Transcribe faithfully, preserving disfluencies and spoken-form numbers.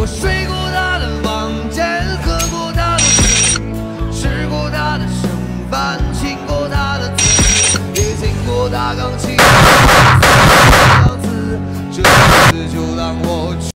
我睡过他的房间，喝过他的水，吃过他的剩饭，亲过他的嘴，也听过他钢琴。